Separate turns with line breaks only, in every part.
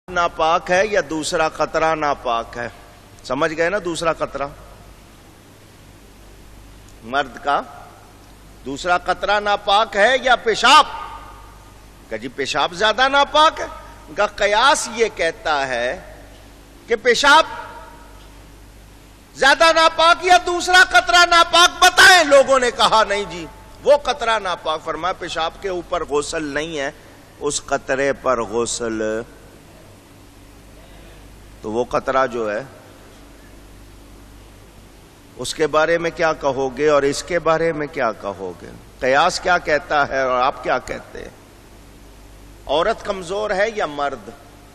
ناپاک ہے یا دوسرا قطرہ ناپاک ہے؟ سمجھ گئے نا؟ دوسرا قطرہ مرد کا دوسرا قطرہ ناپاک ہے یا پیشاب؟ کہ جی پیشاب زیادہ ناپاک ہے. ان کا قیاس یہ کہتا ہے کہ پیشاب زیادہ ناپاک یا دوسرا قطرہ ناپاک بتائیں. لوگوں نے کہا نہیں جی وہ قطرہ ناپاک. فرمایا پیشاب کے اوپر غسل نہیں ہے، اس قطرے پر غسل. تو وہ قطرہ جو ہے اس کے بارے میں کیا کہو گے اور اس کے بارے میں کیا کہو گے؟ قیاس کیا کہتا ہے اور آپ کیا کہتے ہیں؟ عورت کمزور ہے یا مرد؟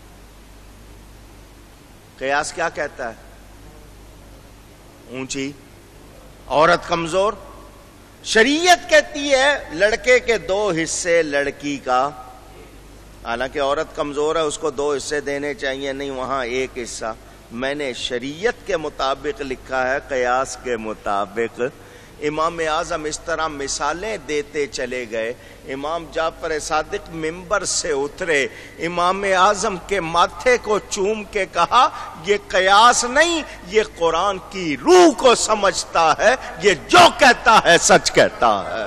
قیاس کیا کہتا ہے؟ اونچی عورت کمزور. شریعت کہتی ہے لڑکے کے 2 حصے لڑکی کا. حالانکہ عورت کمزور ہے اس کو 2 حصے دینے چاہیے، نہیں وہاں 1 حصہ. میں نے شریعت کے مطابق لکھا ہے، قیاس کے مطابق. امام اعظم اس طرح مثالیں دیتے چلے گئے. امام جعفر صادق ممبر سے اترے، امام اعظم کے ماتھے کو چوم کے کہا یہ قیاس نہیں، یہ قرآن کی روح کو سمجھتا ہے، یہ جو کہتا ہے سچ کہتا ہے.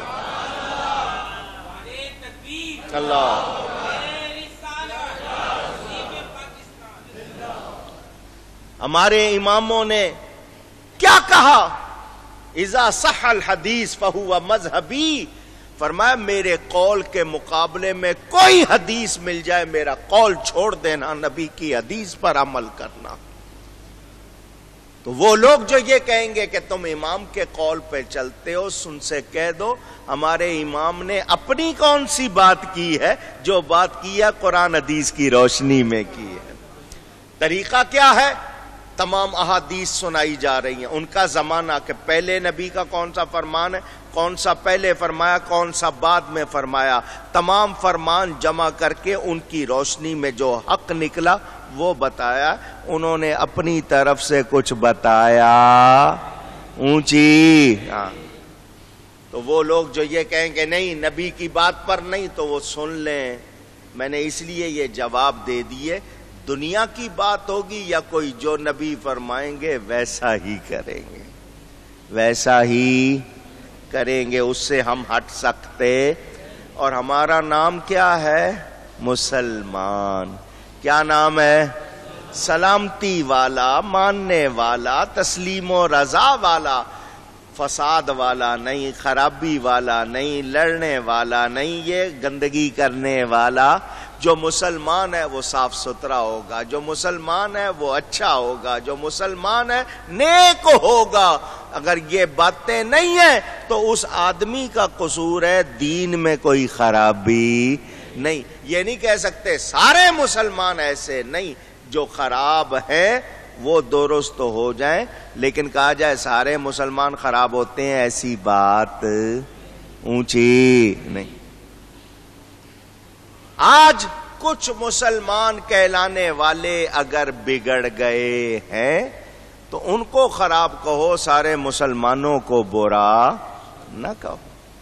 اللہ ہمارے اماموں نے کیا کہا؟ اذا صح الحدیث فہو مذہبی. فرمایا میرے قول کے مقابلے میں کوئی حدیث مل جائے میرا قول چھوڑ دینا، نبی کی حدیث پر عمل کرنا. تو وہ لوگ جو یہ کہیں گے کہ تم امام کے قول پہ چلتے ہو، ان سے کہہ دو ہمارے امام نے اپنی کون سی بات کی ہے؟ جو بات کی ہے قرآن حدیث کی روشنی میں کی ہے. طریقہ کیا ہے؟ تمام احادیث سنائی جا رہی ہیں. ان کا زمانہ کہ پہلے نبی کا کون سا فرمان ہے، کون سا پہلے فرمایا، کون سا بعد میں فرمایا. تمام فرمان جمع کر کے ان کی روشنی میں جو حق نکلا وہ بتایا. انہوں نے اپنی طرف سے کچھ بتایا اونچی. تو وہ لوگ جو یہ کہیں کہ نہیں نبی کی بات پر نہیں، تو وہ سن لیں. میں نے اس لیے یہ جواب دے دیے، دنیا کی بات ہوگی یا کوئی جو نبی فرمائیں گے ویسا ہی کریں گے، ویسا ہی کریں گے. اس سے ہم ہٹ سکتے. اور ہمارا نام کیا ہے؟ مسلمان. کیا نام ہے؟ سلامتی والا، ماننے والا، تسلیم و رضا والا، فساد والا نہیں، خرابی والا نہیں، لڑنے والا نہیں، یہ گندگی کرنے والا. جو مسلمان ہے وہ صاف ستھرا ہوگا، جو مسلمان ہے وہ اچھا ہوگا، جو مسلمان ہے نیک ہوگا. اگر یہ باتیں نہیں ہیں تو اس آدمی کا قصور ہے، دین میں کوئی خرابی نہیں. یہ نہیں کہہ سکتے سارے مسلمان ایسے نہیں، جو خراب ہیں وہ درست ہو جائیں. لیکن کہا جائے سارے مسلمان خراب ہوتے ہیں، ایسی بات اونچی نہیں. آج کچھ مسلمان کہلانے والے اگر بگڑ گئے ہیں تو ان کو خراب کہو، سارے مسلمانوں کو برا نہ کہو.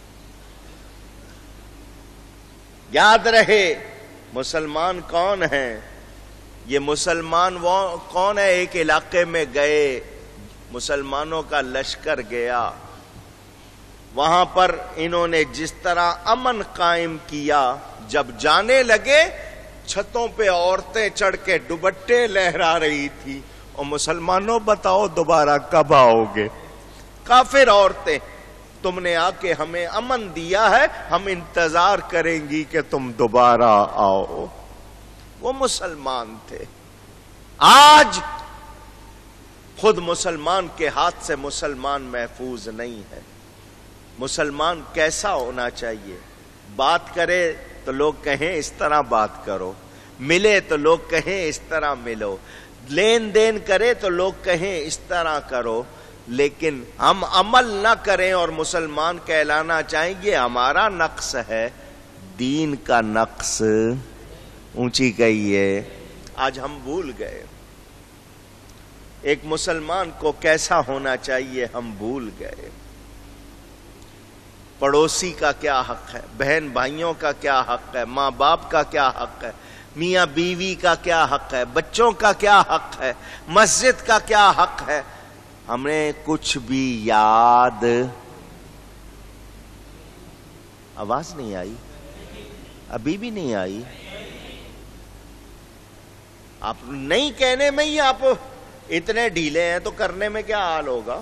یاد رہے مسلمان کون ہیں. یہ مسلمان وہ کون ہے؟ ایک علاقے میں گئے، مسلمانوں کا لشکر گیا، وہاں پر انہوں نے جس طرح امن قائم کیا، جب جانے لگے چھتوں پہ عورتیں چڑھ کے دوپٹے لہرا رہی تھی. اور مسلمانوں بتاؤ دوبارہ کب آؤ گے؟ کافر عورتیں، تم نے آ کے ہمیں امن دیا ہے، ہم انتظار کریں گی کہ تم دوبارہ آؤ. وہ مسلمان تھے. آج خود مسلمان کے ہاتھ سے مسلمان محفوظ نہیں ہے. مسلمان کیسا ہونا چاہیے؟ بات کرے تو لوگ کہیں اس طرح بات کرو، ملے تو لوگ کہیں اس طرح ملو، لین دین کرے تو لوگ کہیں اس طرح کرو. لیکن ہم عمل نہ کریں اور مسلمان کہلانا چاہیں، یہ ہمارا نقص ہے، دین کا نقص اونچی کہیے. آج ہم بھول گئے ایک مسلمان کو کیسا ہونا چاہیے، ہم بھول گئے. پڑوسی کا کیا حق ہے، بہن بھائیوں کا کیا حق ہے، ماں باپ کا کیا حق ہے. میاں بیوی کا کیا حق ہے، بچوں کا کیا حق ہے، مسجد کا کیا حق ہے، ہمیں کچھ بھی یاد آواز نہیں آئی، ابھی بھی نہیں آئی. آپ نہیں کہنے میں ہی آپ اتنے ڈھیلے ہیں تو کرنے میں کیا حال ہوگا.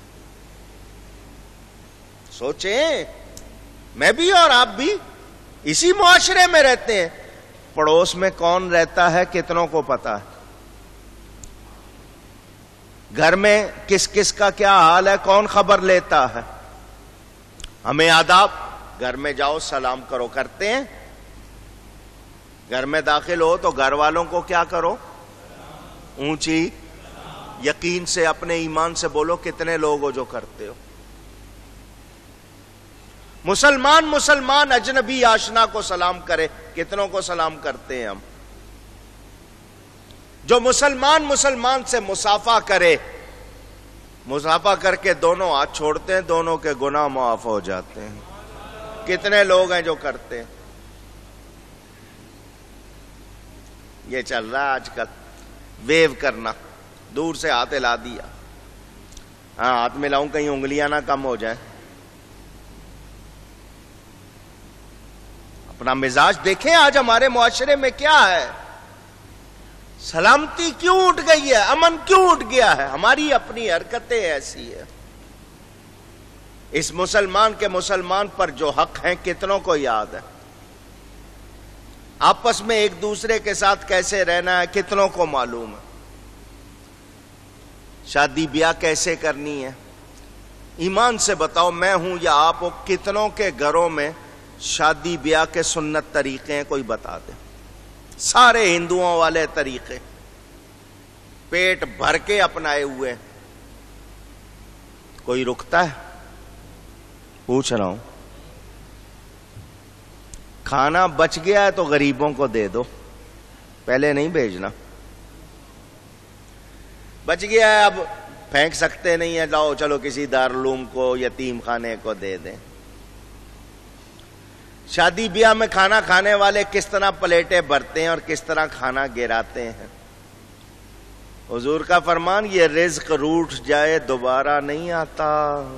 سوچیں، میں بھی اور آپ بھی اسی معاشرے میں رہتے ہیں. پڑوس میں کون رہتا ہے کتنوں کو پتا ہے، گھر میں کس کس کا کیا حال ہے کون خبر لیتا ہے. ہمیں آداب، گھر میں جاؤ سلام کرو، کرتے ہیں. گھر میں داخل ہو تو گھر والوں کو کیا کرو، اونچی یقین سے اپنے ایمان سے بولو. کتنے لوگ ہو جو کرتے ہو؟ مسلمان اجنبی آشنا کو سلام کرے، کتنوں کو سلام کرتے ہیں ہم؟ جو مسلمان سے مصافحہ کرے، مصافحہ کر کے دونوں ہاتھ چھوڑتے ہیں، دونوں کے گناہ معاف ہو جاتے ہیں. کتنے لوگ ہیں جو کرتے ہیں؟ یہ چل رہا ہے آج کل، ویو کرنا، دور سے ہاتھ ہلا دیا، ہاں ہاتھ ملاؤں کہیں انگلیاں نہ کم ہو جائیں. اپنا مزاج دیکھیں آج ہمارے معاشرے میں کیا ہے. سلامتی کیوں اٹھ گئی ہے، امن کیوں اٹھ گیا ہے؟ ہماری اپنی حرکتیں ایسی ہے. اس مسلمان پر جو حق ہیں کتنوں کو یاد ہے؟ آپس میں ایک دوسرے کے ساتھ کیسے رہنا ہے کتنوں کو معلوم ہے؟ شادی بیاہ کیسے کرنی ہے؟ ایمان سے بتاؤ، میں ہوں یا آپ ہو، کتنوں کے گھروں میں شادی بیاہ کے سنت طریقے ہیں؟ کوئی بتا دے. سارے ہندوؤں والے طریقے پیٹ بھر کے اپنائے ہوئے. کوئی رکتا ہے؟ پوچھ رہا ہوں. کھانا بچ گیا ہے تو غریبوں کو دے دو، پہلے نہیں بھیجنا. بچ گیا ہے اب پھینک سکتے نہیں ہے، لاؤ چلو کسی دارالعلوم کو، یتیم خانے کو دے دیں. شادی بیاہ میں کھانا کھانے والے کس طرح پلیٹیں بھرتے ہیں اور کس طرح کھانا گراتے ہیں. حضور کا فرمان، یہ رزق روٹھ جائے دوبارہ نہیں آتا.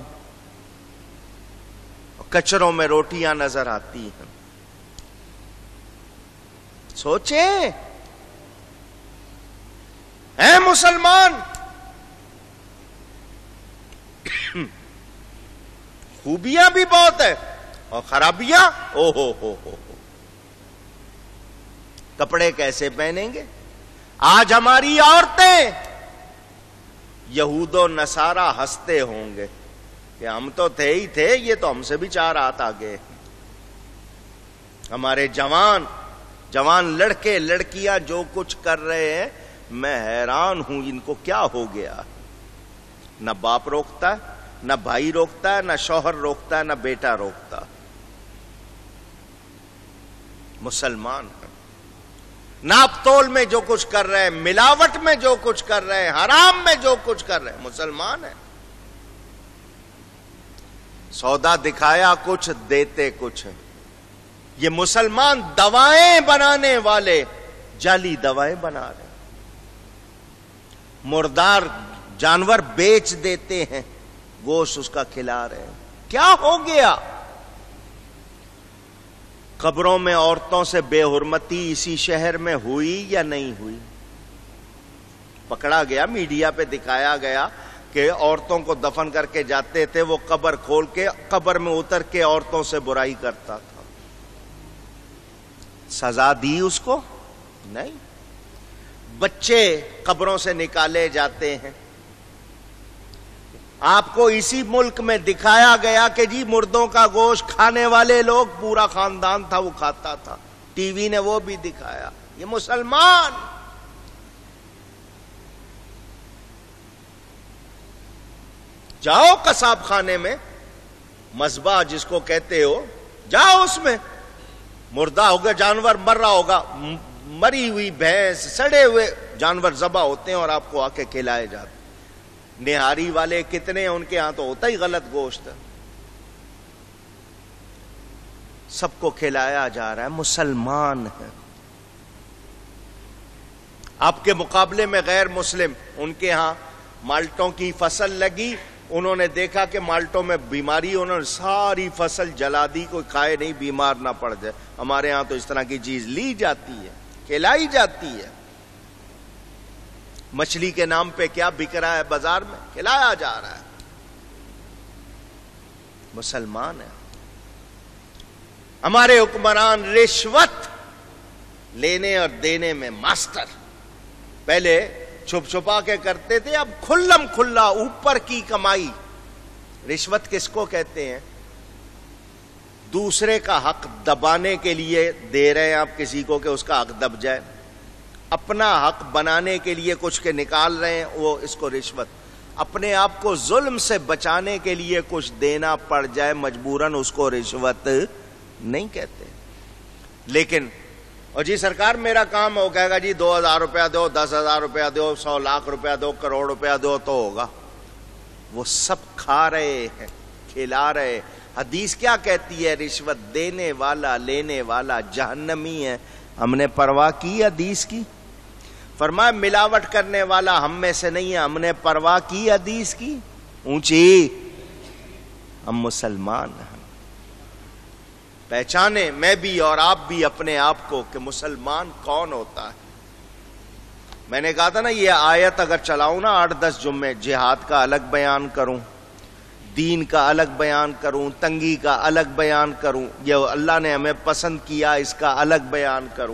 کچروں میں روٹیاں نظر آتی ہیں. سوچیں، اے مسلمان، خوبیاں بھی بہت ہے اور خرابیاں او ہو. کپڑے کیسے پہنیں گے؟ آج ہماری عورتیں یہود و نصارہ ہنستے ہوں گے کہ ہم تو تھے ہی تھے، یہ تو ہم سے بھی 4 ہاتھ آگے. ہمارے جوان لڑکے لڑکیاں جو کچھ کر رہے ہیں، میں حیران ہوں ان کو کیا ہو گیا. نہ باپ روکتا ہے، نہ بھائی روکتا ہے، نہ شوہر روکتا ہے، نہ بیٹا روکتا. مسلمان ناپ تول میں جو کچھ کر رہے ہیں، ملاوٹ میں جو کچھ کر رہے ہیں، حرام میں جو کچھ کر رہے ہیں، مسلمان ہیں. سودا دکھایا کچھ، دیتے کچھ. یہ مسلمان دوائیں بنانے والے جعلی دوائیں بنا رہے ہیں. مردار جانور بیچ دیتے ہیں، گوشت اس کا کھلا رہے ہیں. کیا ہو گیا؟ قبروں میں عورتوں سے بے حرمتی اسی شہر میں ہوئی یا نہیں ہوئی؟ پکڑا گیا، میڈیا پہ دکھایا گیا کہ عورتوں کو دفن کر کے جاتے تھے، وہ قبر کھول کے قبر میں اتر کے عورتوں سے برائی کرتا تھا. سزا دی اس کو؟ نہیں. بچے قبروں سے نکالے جاتے ہیں. آپ کو اسی ملک میں دکھایا گیا کہ جی مردوں کا گوشت کھانے والے لوگ، پورا خاندان تھا وہ کھاتا تھا، ٹی وی نے وہ بھی دکھایا. یہ مسلمان. جاؤ قصاب خانے میں، مذبح جس کو کہتے ہو، جاؤ اس میں. مردہ ہوگا جانور، مر رہا ہوگا، مری ہوئی بھینس، سڑے ہوئے جانور ذبح ہوتے ہیں اور آپ کو آ کے کھلائے جاتے. نہاری والے کتنے ہیں، ان کے ہاں تو ہوتا ہی غلط گوشت. سب کو کھلایا جا رہا ہے. مسلمان ہے. آپ کے مقابلے میں غیر مسلم، ان کے ہاں مالٹوں کی فصل لگی، انہوں نے دیکھا کہ مالٹوں میں بیماری، انہوں نے ساری فصل جلا دی، کوئی کھائے نہیں بیمار نہ پڑ جائے۔ ہمارے ہاں تو اس طرح کی چیز لی جاتی ہے، کھلائی جاتی ہے۔ مچھلی کے نام پہ کیا بک رہا ہے بازار میں؟ کھلایا جا رہا ہے۔ مسلمان ہیں ہمارے حکمران، رشوت لینے اور دینے میں ماسٹر۔ پہلے چھپ چھپا کے کرتے تھے، اب کھلم کھلا اوپر کی کمائی۔ رشوت کس کو کہتے ہیں؟ دوسرے کا حق دبانے کے لیے دے رہے ہیں آپ کسی کو کہ اس کا حق دب جائے، اپنا حق بنانے کے لیے کچھ کے نکال رہے ہیں، وہ اس کو رشوت۔ اپنے آپ کو ظلم سے بچانے کے لیے کچھ دینا پڑ جائے مجبوراً، اس کو رشوت نہیں کہتے۔ لیکن اور جی سرکار میرا کام ہے، وہ کہے گا جی 2000 روپیہ دو، 10,000 روپیہ دو، 100 لاکھ روپیہ دو، کروڑ روپیہ دو تو ہوگا۔ وہ سب کھا رہے ہیں، کھلا رہے۔ حدیث کیا کہتی ہے؟ رشوت دینے والا لینے والا جہنمی ہے۔ ہم نے پرواہ کی حدیث کی؟ فرمایا ملاوٹ کرنے والا ہم میں سے نہیں ہے، ہم نے پرواہ کی حدیث کی؟ اونچی، ہم مسلمان ہیں۔ پہچانے میں بھی اور آپ بھی اپنے آپ کو کہ مسلمان کون ہوتا ہے۔ میں نے کہا تھا نا یہ آیت اگر چلاؤں نا 8-10 جمعے، جہاد کا الگ بیان کروں، دین کا الگ بیان کروں، تنگی کا الگ بیان کروں، یہ اللہ نے ہمیں پسند کیا اس کا الگ بیان کروں،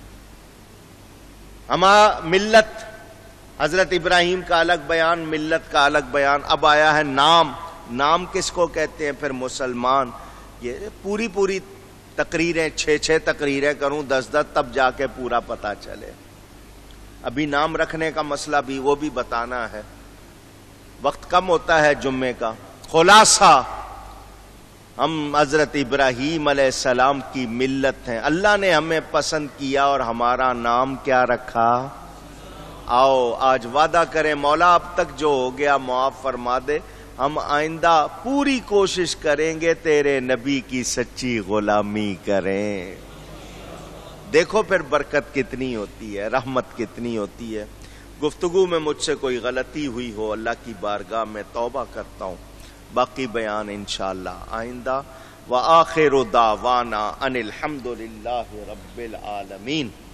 ہمارا ملت حضرت ابراہیم کا الگ بیان، ملت کا الگ بیان، اب آیا ہے نام کس کو کہتے ہیں پھر؟ مسلمان۔ یہ پوری تقریریں 6 تقریریں کروں 10 تب جا کے پورا پتا چلے۔ ابھی نام رکھنے کا مسئلہ بھی وہ بھی بتانا ہے، وقت کم ہوتا ہے جمعے کا۔ خلاصہ ہم حضرت ابراہیم علیہ السلام کی ملت ہیں، اللہ نے ہمیں پسند کیا اور ہمارا نام کیا رکھا؟ آؤ آج وعدہ کریں مولا اب تک جو ہو گیا معاف فرما دے، ہم آئندہ پوری کوشش کریں گے تیرے نبی کی سچی غلامی کریں۔ دیکھو پھر برکت کتنی ہوتی ہے، رحمت کتنی ہوتی ہے۔ گفتگو میں مجھ سے کوئی غلطی ہوئی ہو اللہ کی بارگاہ میں توبہ کرتا ہوں، باقی بیان انشاءاللہ آئندہ۔ وآخر دعوانا ان الحمد للہ رب العالمین۔